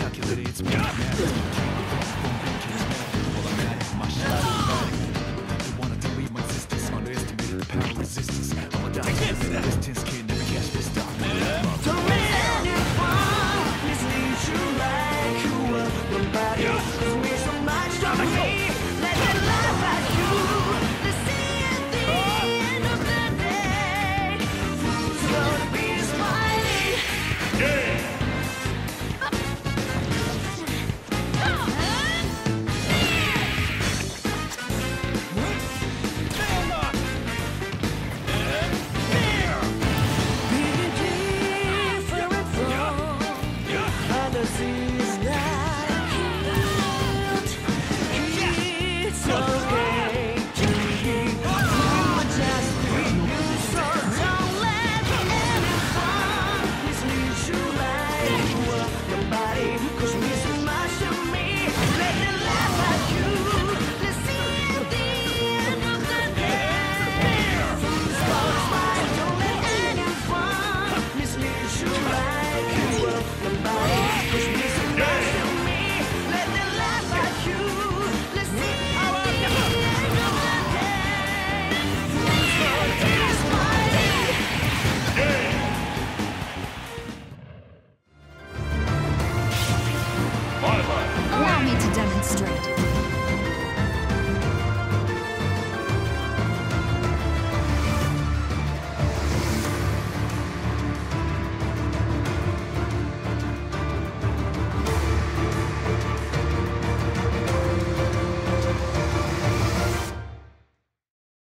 calculated, it's mathematics. Well, I'm at it, my shot is automatic. They wanna delete my existence, underestimated the power of resistance. I'm a doctor, the distance kid, never catch this stock. Don't let anyone mislead you like you were nobody. Cause we're so much to me. Let them laugh at you. They see at the end of the day, who's gonna be smiling? Yeah! Allow me to demonstrate.